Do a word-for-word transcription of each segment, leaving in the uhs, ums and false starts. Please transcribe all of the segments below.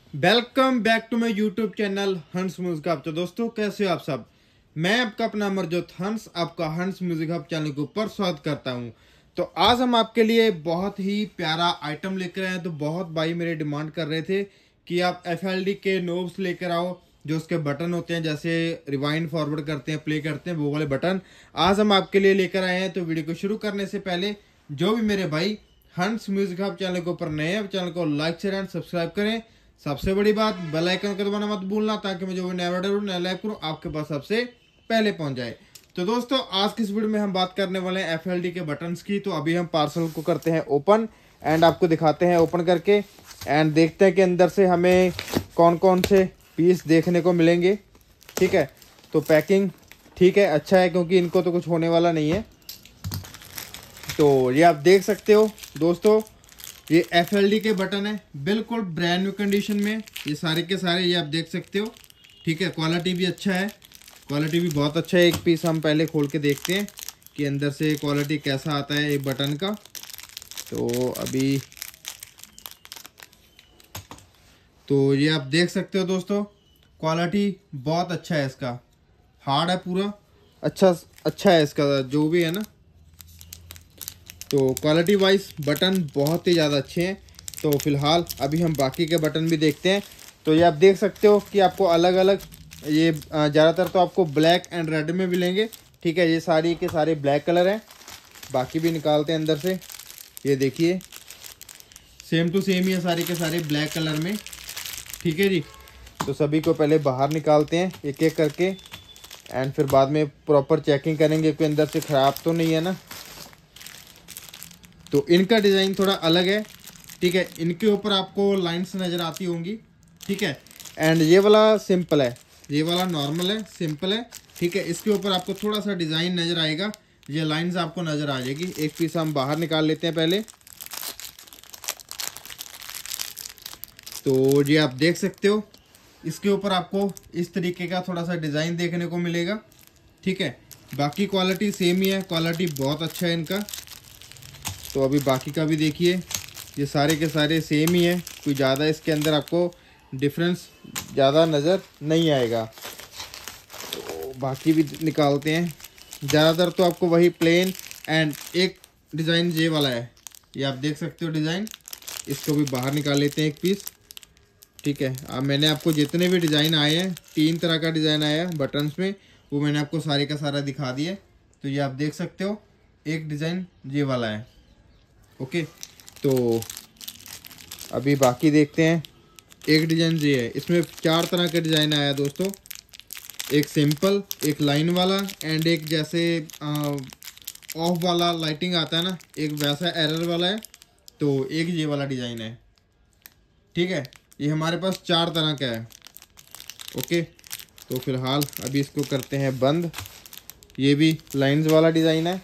Welcome back to my YouTube channel Hans music hub. तो दोस्तों कैसे हो आप सब। मैं आपका अपना अमरजोत हंस आपका हंस म्यूजिक हब चैनल के ऊपर स्वागत करता हूं। तो आज हम आपके लिए बहुत ही प्यारा आइटम लेकर आए हैं। तो बहुत भाई मेरे डिमांड कर रहे थे कि आप एफ एल डी के नोब्स लेकर आओ, जो उसके बटन होते हैं, जैसे रिवाइंड फॉरवर्ड करते हैं, प्ले करते हैं, वो वाले बटन आज हम आपके लिए लेकर आए हैं। तो वीडियो को शुरू करने से पहले जो भी मेरे भाई हंस म्यूजिक हब चैनल के ऊपर नए हैं, चैनल को लाइक शेयर एंड सब्सक्राइब करें। सबसे बड़ी बात, बेल आइकन को दबाना मत भूलना, ताकि मैं जो भी नया वीडियो नया लाइव करूँ आपके पास सबसे पहले पहुंच जाए। तो दोस्तों आज की इस वीडियो में हम बात करने वाले हैं एफ एल डी के बटन्स की। तो अभी हम पार्सल को करते हैं ओपन एंड आपको दिखाते हैं ओपन करके एंड देखते हैं कि अंदर से हमें कौन कौन से पीस देखने को मिलेंगे। ठीक है, तो पैकिंग ठीक है, अच्छा है, क्योंकि इनको तो कुछ होने वाला नहीं है। तो ये आप देख सकते हो दोस्तों, ये एफ एल डी के बटन है, बिल्कुल ब्रांड न्यू कंडीशन में ये सारे के सारे, ये आप देख सकते हो। ठीक है, क्वालिटी भी अच्छा है, क्वालिटी भी बहुत अच्छा है। एक पीस हम पहले खोल के देखते हैं कि अंदर से क्वालिटी कैसा आता है एक बटन का। तो अभी तो ये आप देख सकते हो दोस्तों, क्वालिटी बहुत अच्छा है इसका, हार्ड है पूरा, अच्छा अच्छा है इसका जो भी है ना। तो क्वालिटी वाइज बटन बहुत ही ज़्यादा अच्छे हैं। तो फिलहाल अभी हम बाकी के बटन भी देखते हैं। तो ये आप देख सकते हो कि आपको अलग अलग, ये ज़्यादातर तो आपको ब्लैक एंड रेड में मिलेंगे। ठीक है, ये सारी के सारे ब्लैक कलर हैं। बाकी भी निकालते हैं अंदर से, ये देखिए सेम टू सेम ही है सारे के सारे ब्लैक कलर में। ठीक है जी, तो सभी को पहले बाहर निकालते हैं एक एक करके एंड फिर बाद में प्रॉपर चेकिंग करेंगे कि अंदर से ख़राब तो नहीं है ना। तो इनका डिज़ाइन थोड़ा अलग है। ठीक है, इनके ऊपर आपको लाइंस नज़र आती होंगी। ठीक है, एंड ये वाला सिंपल है, ये वाला नॉर्मल है, सिंपल है। ठीक है, इसके ऊपर आपको थोड़ा सा डिज़ाइन नज़र आएगा, ये लाइंस आपको नज़र आ जाएगी। एक पीस हम बाहर निकाल लेते हैं पहले। तो ये आप देख सकते हो, इसके ऊपर आपको इस तरीके का थोड़ा सा डिज़ाइन देखने को मिलेगा। ठीक है, बाकी क्वालिटी सेम ही है, क्वालिटी बहुत अच्छा है इनका। तो अभी बाकी का भी देखिए, ये सारे के सारे सेम ही है, कोई ज़्यादा इसके अंदर आपको डिफरेंस ज़्यादा नज़र नहीं आएगा। तो बाकी भी निकालते हैं। ज़्यादातर तो आपको वही प्लेन एंड एक डिज़ाइन ये वाला है, ये आप देख सकते हो डिज़ाइन। इसको भी बाहर निकाल लेते हैं एक पीस। ठीक है, अब मैंने आपको जितने भी डिज़ाइन आए हैं, तीन तरह का डिज़ाइन आया है बटन्स में, वो मैंने आपको सारे का सारा दिखा दिया। तो ये आप देख सकते हो, एक डिज़ाइन ये वाला है। ओके, तो अभी बाकी देखते हैं। एक डिज़ाइन ये है, इसमें चार तरह का डिज़ाइन आया है दोस्तों, एक सिंपल, एक लाइन वाला एंड एक जैसे ऑफ वाला लाइटिंग आता है ना, एक वैसा एरर वाला है। तो एक ये वाला डिज़ाइन है। ठीक है, ये हमारे पास चार तरह का है। ओके, तो फिलहाल अभी इसको करते हैं बंद। ये भी लाइंस वाला डिज़ाइन है।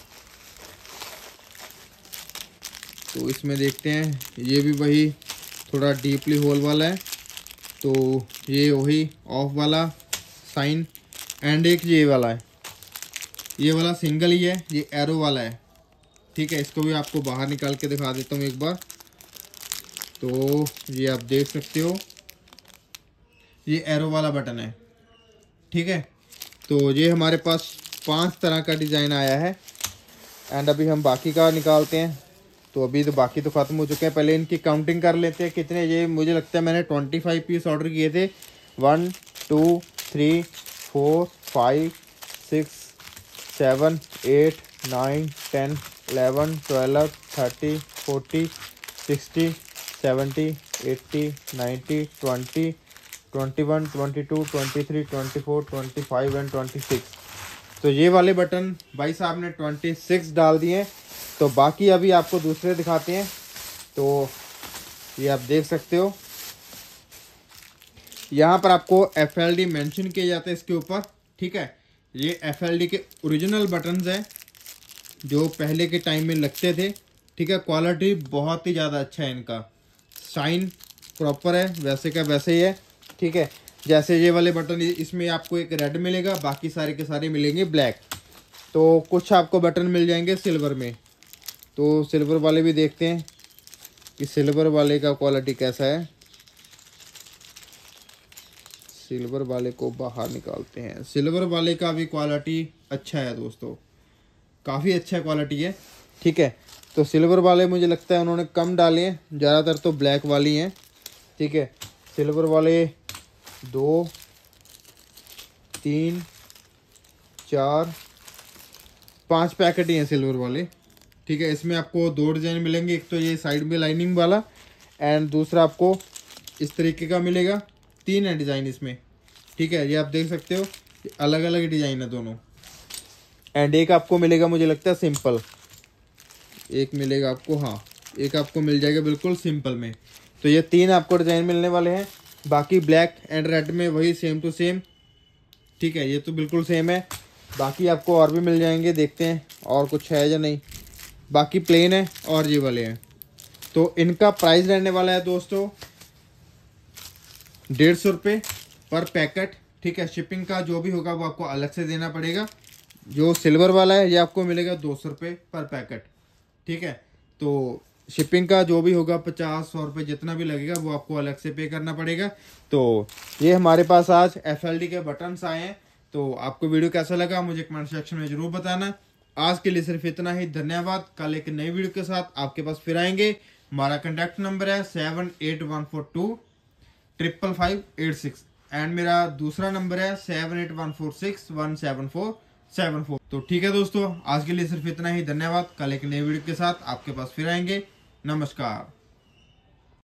तो इसमें देखते हैं, ये भी वही थोड़ा डीपली होल वाला है। तो ये वही ऑफ वाला साइन एंड एक ये वाला है, ये वाला सिंगल ही है, ये एरो वाला है। ठीक है, इसको भी आपको बाहर निकाल के दिखा देता हूँ एक बार। तो ये आप देख सकते हो, ये एरो वाला बटन है। ठीक है, तो ये हमारे पास पांच तरह का डिज़ाइन आया है एंड अभी हम बाकी का निकालते हैं। तो अभी तो बाकी तो ख़त्म हो चुके हैं, पहले इनकी काउंटिंग कर लेते हैं कितने। ये मुझे लगता है मैंने ट्वेंटी फाइव पीस ऑर्डर किए थे। One two three four five six seven eight nine ten eleven twelve thirty forty sixty seventy eighty ninety twenty twenty one twenty two twenty three twenty four twenty five and twenty six. तो ये वाले button भाई साहब ने twenty six डाल दिए। तो बाकी अभी आपको दूसरे दिखाते हैं। तो ये आप देख सकते हो, यहाँ पर आपको एफ एल डी मेंशन किया जाता है इसके ऊपर। ठीक है, ये एफ एल डी के ओरिजिनल बटन्स हैं जो पहले के टाइम में लगते थे। ठीक है, क्वालिटी बहुत ही ज़्यादा अच्छा है इनका, साइन प्रॉपर है, वैसे का वैसे ही है। ठीक है, जैसे ये वाले बटन, इसमें आपको एक रेड मिलेगा, बाकी सारे के सारे मिलेंगे ब्लैक। तो कुछ आपको बटन मिल जाएंगे सिल्वर में। तो सिल्वर वाले भी देखते हैं कि सिल्वर वाले का क्वालिटी कैसा है। सिल्वर वाले को बाहर निकालते हैं। सिल्वर वाले का भी क्वालिटी अच्छा है दोस्तों, काफ़ी अच्छा क्वालिटी है। ठीक है, तो सिल्वर वाले मुझे लगता है उन्होंने कम डाले हैं, ज़्यादातर तो ब्लैक वाली हैं। ठीक है, सिल्वर वाले दो तीन चार पांच पैकेट ही हैं सिल्वर वाले। ठीक है, इसमें आपको दो डिज़ाइन मिलेंगे, एक तो ये साइड में लाइनिंग वाला एंड दूसरा आपको इस तरीके का मिलेगा। तीन है डिज़ाइन इसमें। ठीक है, ये आप देख सकते हो, अलग अलग डिज़ाइन है दोनों। एंड एक आपको मिलेगा मुझे लगता है सिंपल, एक मिलेगा आपको, हाँ एक आपको मिल जाएगा बिल्कुल सिंपल में। तो ये तीन आपको डिज़ाइन मिलने वाले हैं। बाकी ब्लैक एंड रेड में वही सेम टू सेम। ठीक है, ये तो बिल्कुल सेम है। बाकी आपको और भी मिल जाएंगे, देखते हैं और कुछ है या नहीं। बाकी प्लेन है और ये वाले हैं। तो इनका प्राइस रहने वाला है दोस्तों डेढ़ सौ रुपये पर पैकेट। ठीक है, शिपिंग का जो भी होगा वो आपको अलग से देना पड़ेगा। जो सिल्वर वाला है ये आपको मिलेगा दो सौ रुपये पर पैकेट। ठीक है, तो शिपिंग का जो भी होगा पचास सौ रुपये जितना भी लगेगा वो आपको अलग से पे करना पड़ेगा। तो ये हमारे पास आज एफ एल डी के बटन्स आए हैं। तो आपको वीडियो कैसा लगा मुझे कमेंट सेक्शन में जरूर बताना। आज के लिए सिर्फ इतना ही, धन्यवाद। कल एक नई वीडियो के साथ आपके पास फिर आएंगे। हमारा कॉन्टैक्ट नंबर है seven eight one four two triple five eight six and मेरा दूसरा नंबर है seven eight one four six one seven four seven four. तो ठीक है दोस्तों, आज के लिए सिर्फ इतना ही, धन्यवाद। कल एक नई वीडियो के साथ आपके पास फिर आएंगे। नमस्कार।